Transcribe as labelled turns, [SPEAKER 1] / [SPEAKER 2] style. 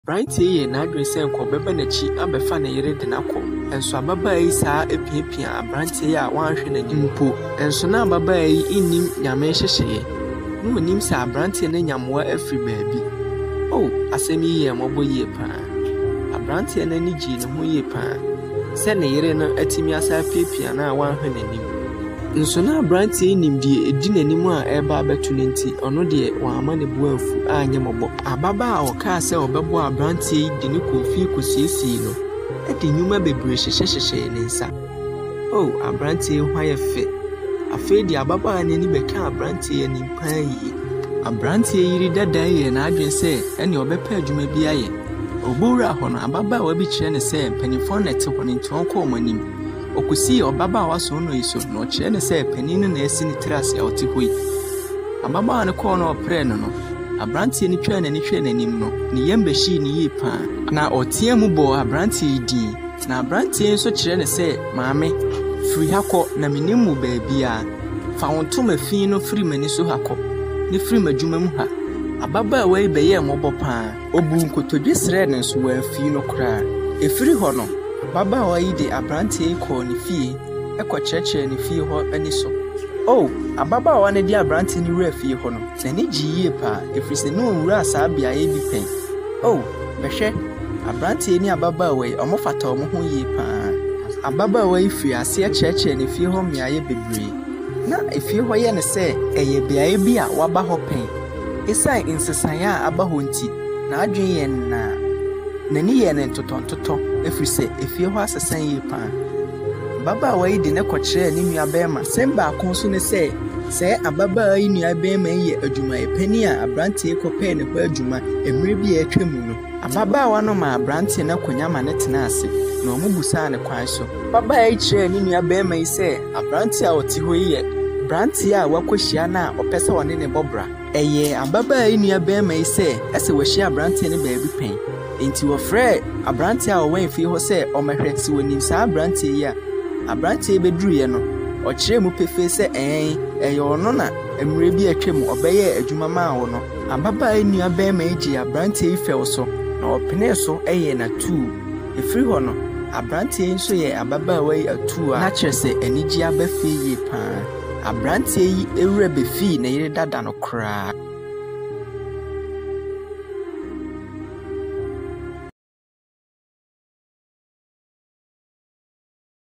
[SPEAKER 1] Aberanteɛ yi n'adwene sɛ nkɔbɛba n'akyi abɛfa ne yere de n'akɔ. Nso ababaa yi saa epiapia aberanteɛ yi a wanhwɛ n'anim mpo. Nso na ababaa yi nnim nyame hyehyɛeɛ. Na onim sɛ aberanteɛ no nyamoa afiri baabi. Asɛm yi yɛ mmɔbɔ yie paa. Aberanteɛ no ani gyee ne ho yie paa. Sɛ ne yere no atumi asa apiapia no a wanhwɛ n'anim. Nso na aberanteɛ yi nim deɛ edi n'anim a ɛreba abɛto ne nti ɔno deɛ wama ne bo amfu a nyɛ mmɔbɔ. Ababaa a ɔkaa sɛ ɔbɛbɔ aberanteɛ yi de ne kɔfie kɔsiesie no de nnwuma bebree hyehyɛ ne nsa. Aberanteɛ yi ho ayɛ fɛ. Afei deɛ ababaa n'ani bɛka aberanteɛ yi anim paa yie. Aberanteɛ yi yere dada yɛ n'adwene sɛ ɛne ɔbɛpɛ adwuma bi ayɛ. Ɔbɔwura hɔ no ababaawa bi kyerɛ ne sɛ mpanimfoɔ na ɛte hɔ no nti ɔnkɔ wɔn anim. Ɔkɔsii ɔbabaawa so no yi so na ɔkyerɛ ne sɛ panin no na asi ne tiri ase a ɔte hɔ yi. Ababaawa no kɔɔ na ɔprɛ no no, aberanteɛ no twaa n'ani hwɛ n'anim no, ne yam bɛhyii ne yie paa. Na ɔteɛ mu bɔ aberanteɛ yi din. Na aberanteɛ yi nso kyerɛ ne sɛ, maame, firi ha kɔ na menim mu baabiara. Fa wo ntoma fi no firi m'ani so ha kɔ, ne firi m'adwuma mu ha. Ababaawa yi bɛyɛɛ mmɔbɔ paa. Ɔbu nkotodwe srɛɛ ne nso wamfii no koraa. Ɛfiri hɔ no, ababaawa yi de aberanteɛ yi kɔɔ ne fie, ɛkɔkyerɛkyerɛ ne fie hɔ ani so. Ababaawa no de aberanteɛ no wura fie hɔ no, n'ani gyee yie paa, ɛfiri sɛ ne ɔnwuraa saa beaeɛ bi pɛn. Bɛhwɛ, aberanteɛ ne ababaawa yi, ɔmo fata ɔmo ho yie paa. Ababaawa yi firi aseɛ kyerɛkyerɛ ne fie hɔ mmeaeɛ bebree. Na efie hɔ yɛ ne sɛ ɛyɛ beaeɛ bi a waba hɔ pɛn. Ɛsiane nsesaeɛ a aba hɔ nti, n'adwene yɛ nnaa. N'ani yɛ ne ntotɔntotɔ, ɛfiri sɛ efie hɔ asesa yie paa. Ababaawa yi de ne kɔkyerɛɛ ne nuabɛrima. Sɛm baako nso ne sɛ ababaawa yi nuabɛrima yi yɛ adwumayɛpani a aberanteɛ kɔpɛɛ ne hɔ adwuma mmerɛ bi a atwa mu no. Ababaawa no ma aberanteɛ no akonnwa ma ne tena ase, na ɔmo busaa ne kwan so. Ababaawa yi kyerɛɛ ne nuabɛrima yi sɛ aberanteɛ a ɔte hɔ yi yɛ aberanteɛ a wakɔhyia no a ɔpɛ sɛ ɔne ne bɔbra. Ɛyɛ ababaawa yi nuabɛrima yi sɛ ɛsɛ wɔahyia aberanteɛ no baabi pɛn. Enti wɔfrɛ aberanteɛ a ɔwɔ mfie hɔ sɛ ɔmɛhwɛ sɛ wɔnim saa aberanteɛ yi a. Aberanteɛ bɛduruiɛ no, ɔkyerɛ mu pefee sɛ ɛyɛ ɔno na mmerɛ bi atwa mu ɔbɛyɛ adwuma maa wo no. Ababaawa yi nuabɛrima yi gyee aberanteɛ yi fɛw so, na ɔpenee so ɛyɛ n'atuu. Ɛfiri hɔ no, aberanteɛ yi nso yɛ ababaawa yi atuu a na kyerɛ sɛ anigye aba fie yie paa. Aberanteɛ yi ewura bɛfii ne yere dada no koraa.